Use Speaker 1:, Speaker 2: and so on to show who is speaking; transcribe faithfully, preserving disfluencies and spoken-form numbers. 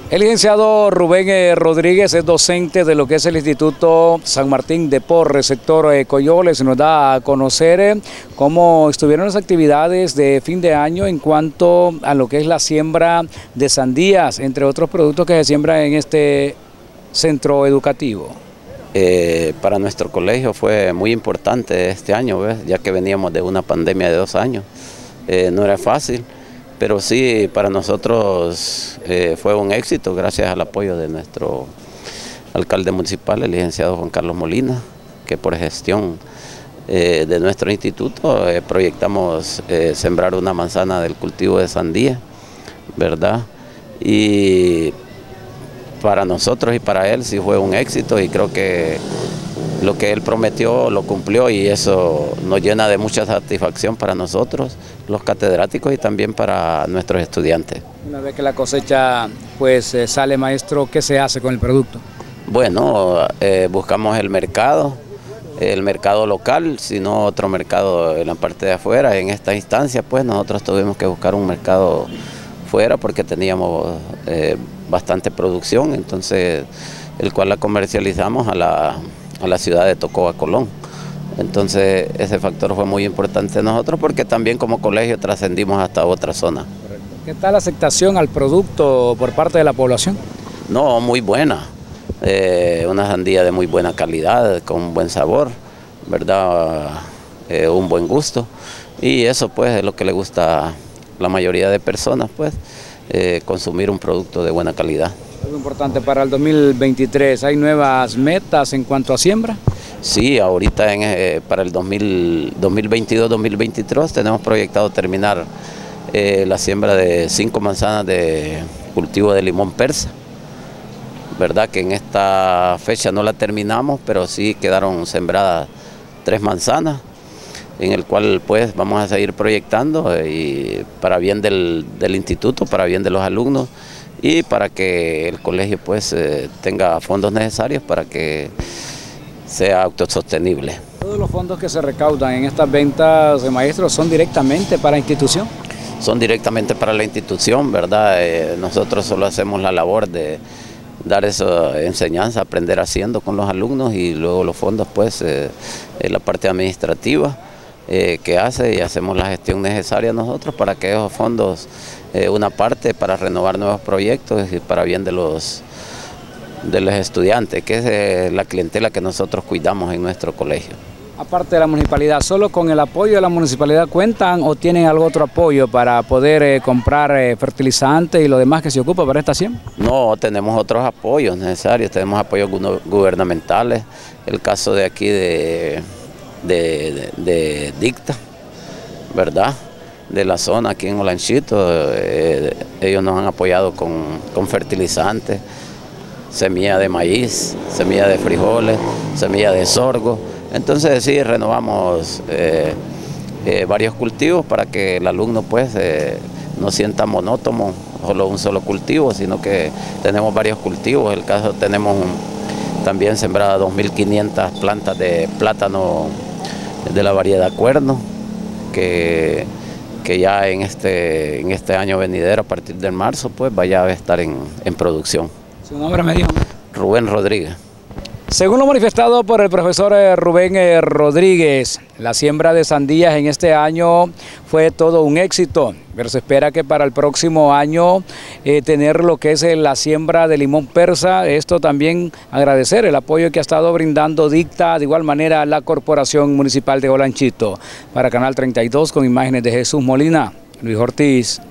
Speaker 1: El licenciado Rubén eh, Rodríguez es docente de lo que es el Instituto San Martín de Porres, sector eh, Coyoles. Nos da a conocer eh, cómo estuvieron las actividades de fin de año en cuanto a lo que es la siembra de sandías, entre otros productos que se siembran en este centro educativo.
Speaker 2: Eh, para nuestro colegio fue muy importante este año, ¿ves? Ya que veníamos de una pandemia de dos años. Eh, no era fácil. Pero sí, para nosotros eh, fue un éxito gracias al apoyo de nuestro alcalde municipal, el licenciado Juan Carlos Molina, que por gestión eh, de nuestro instituto eh, proyectamos eh, sembrar una manzana del cultivo de sandía, ¿verdad? Y para nosotros y para él sí fue un éxito y creo que lo que él prometió lo cumplió y eso nos llena de mucha satisfacción para nosotros, los catedráticos y también para nuestros estudiantes.
Speaker 1: Una vez que la cosecha pues eh, sale, maestro, ¿qué se hace con el producto?
Speaker 2: Bueno, eh, buscamos el mercado, el mercado local, sino otro mercado en la parte de afuera. En esta instancia pues nosotros tuvimos que buscar un mercado fuera porque teníamos eh, bastante producción, entonces el cual la comercializamos a la... a la ciudad de Tocoa, Colón. Entonces ese factor fue muy importante en nosotros porque también como colegio trascendimos hasta otra zona.
Speaker 1: ¿Qué tal la aceptación al producto por parte de la población?
Speaker 2: No, muy buena. Eh, una sandía de muy buena calidad, con buen sabor, ¿verdad? Eh, un buen gusto. Y eso pues es lo que le gusta a la mayoría de personas, pues, eh, consumir un producto de buena calidad.
Speaker 1: Algo importante para el dos mil veintitrés, ¿hay nuevas metas en cuanto a siembra?
Speaker 2: Sí, ahorita en, eh, para el dos mil veintidós dos mil veintitrés tenemos proyectado terminar eh, la siembra de cinco manzanas de cultivo de limón persa, ¿verdad? Que en esta fecha no la terminamos, pero sí quedaron sembradas tres manzanas, en el cual pues vamos a seguir proyectando eh, y para bien del, del instituto, para bien de los alumnos, y para que el colegio pues eh, tenga fondos necesarios para que sea autosostenible.
Speaker 1: ¿Todos los fondos que se recaudan en estas ventas de maestros son directamente para la institución?
Speaker 2: Son directamente para la institución, ¿verdad? Eh, nosotros solo hacemos la labor de dar esa enseñanza, aprender haciendo con los alumnos y luego los fondos pues eh, en la parte administrativa eh, que hace y hacemos la gestión necesaria nosotros para que esos fondos Eh, una parte para renovar nuevos proyectos y para bien de los, de los estudiantes, que es eh, la clientela que nosotros cuidamos en nuestro colegio.
Speaker 1: Aparte de la municipalidad, ¿solo con el apoyo de la municipalidad cuentan o tienen algún otro apoyo para poder eh, comprar eh, fertilizantes y lo demás que se ocupa para esta siembra?
Speaker 2: No, tenemos otros apoyos necesarios, tenemos apoyos gubernamentales, el caso de aquí de, de, de, de Dicta, ¿verdad? De la zona aquí en Olanchito, eh, ellos nos han apoyado con, con fertilizantes, semilla de maíz, semilla de frijoles, semilla de sorgo. Entonces sí, renovamos eh, eh, varios cultivos para que el alumno pues eh, no sienta monótono solo un solo cultivo, sino que tenemos varios cultivos. En el caso tenemos un, también sembradas dos mil quinientas plantas de plátano de la variedad cuerno, que que ya en este, en este año venidero, a partir de marzo, pues vaya a estar en, en producción.
Speaker 1: ¿Su nombre me dijo?
Speaker 2: Rubén Rodríguez.
Speaker 1: Según lo manifestado por el profesor Rubén Rodríguez, la siembra de sandías en este año fue todo un éxito, pero se espera que para el próximo año eh, tener lo que es la siembra de limón persa. Esto también agradecer el apoyo que ha estado brindando Dicta, de igual manera la Corporación Municipal de Olanchito. Para Canal treinta y dos, con imágenes de Jesús Molina, Luis Ortiz.